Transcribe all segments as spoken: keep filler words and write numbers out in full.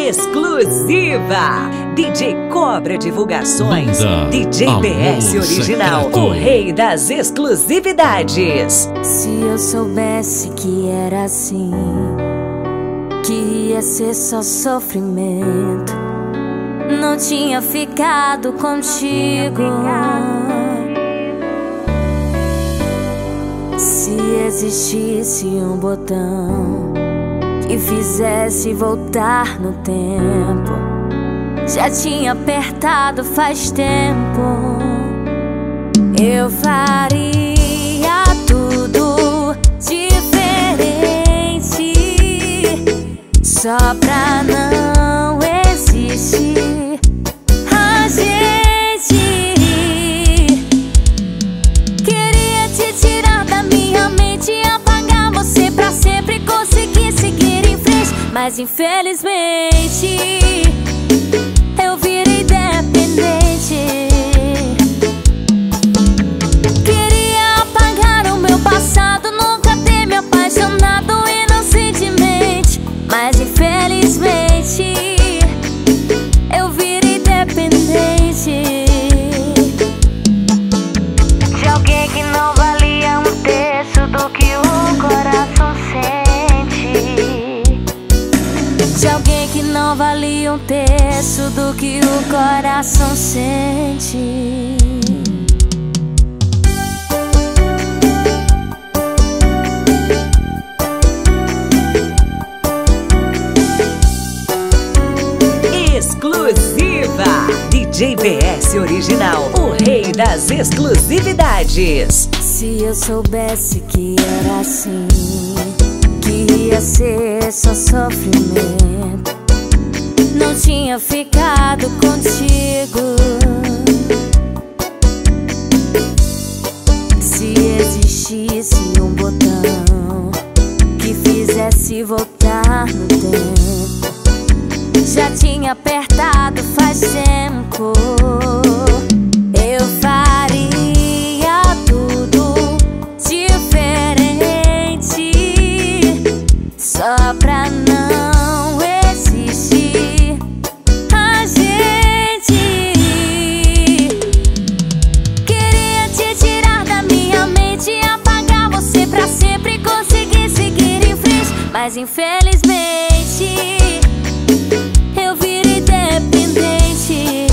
exclusiva. D J Cobra Divulgações. Banda D J B S Amor Original, Secreto. o rei das exclusividades. Se eu soubesse que era assim, que ia ser só sofrimento, não tinha ficado contigo. Se existisse um botão que fizesse voltar no tempo, já tinha apertado faz tempo. Eu faria tudo diferente, só pra não existir a gente. Queria te tirar da minha mente e apagar você pra sempre, conseguir seguir em frente, mas infelizmente eu virei dependente. Queria apagar o meu passado, nunca ter me apaixonado inocentemente, mas infelizmente eu virei dependente de alguém que não valia um terço do que o coração sente, de alguém que não valia um terço do que o coração sente. Exclusiva. D J B S Original, o rei das exclusividades. Se eu soubesse que era assim, que ia ser só sofrimento, não tinha ficado contigo. Se existisse um botão que fizesse voltar no tempo, já tinha apertado faz tempo. Eu faria tudo diferente, só pra não existir a gente. Queria te tirar da minha mente e apagar você pra sempre, conseguir seguir em frente, mas infelizmente eu virei dependente.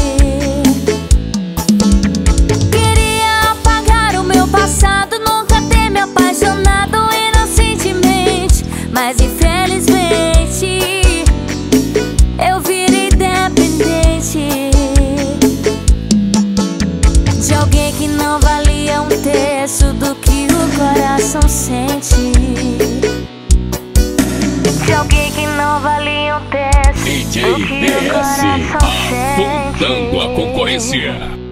Queria apagar o meu passado, nunca ter me apaixonado inocentemente, mas infelizmente eu virei dependente de alguém que não valia um terço do que o coração sente, de alguém que não valia um terço D J do que B o S, coração sente. afundando a concorrência.